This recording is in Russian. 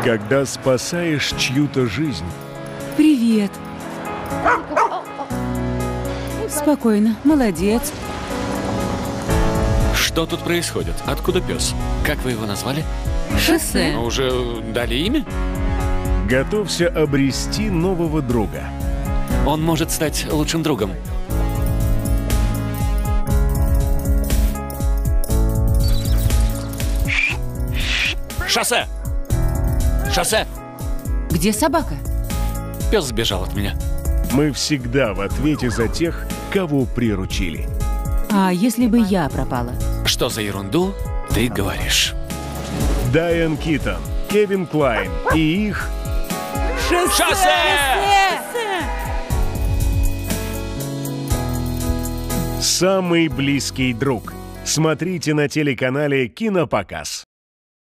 когда спасаешь чью-то жизнь. Привет. Спокойно, молодец. Что тут происходит? Откуда пес? Как вы его назвали? Шоссе. Уже дали имя? Готовься обрести нового друга. Он может стать лучшим другом. Шоссе! Шоссе! Где собака? Пес сбежал от меня. Мы всегда в ответе за тех, кого приручили. А если бы я пропала? Что за ерунду ты говоришь? Дайан Китон, Кевин Клайн и их Шоссе! самый близкий друг. Смотрите на телеканале «Кинопоказ».